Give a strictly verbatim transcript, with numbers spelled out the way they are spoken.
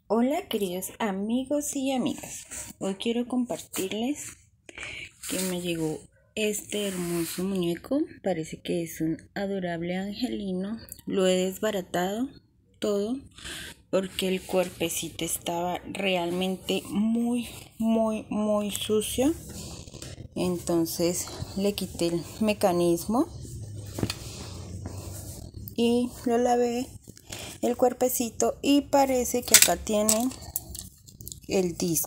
Hola queridos amigos y amigas, hoy quiero compartirles que me llegó este hermoso muñeco, parece que es un adorable angelino. Lo he desbaratado todo porque el cuerpecito estaba realmente muy muy muy sucio, entonces le quité el mecanismo y lo lavé el cuerpecito y parece que acá tienen el disco.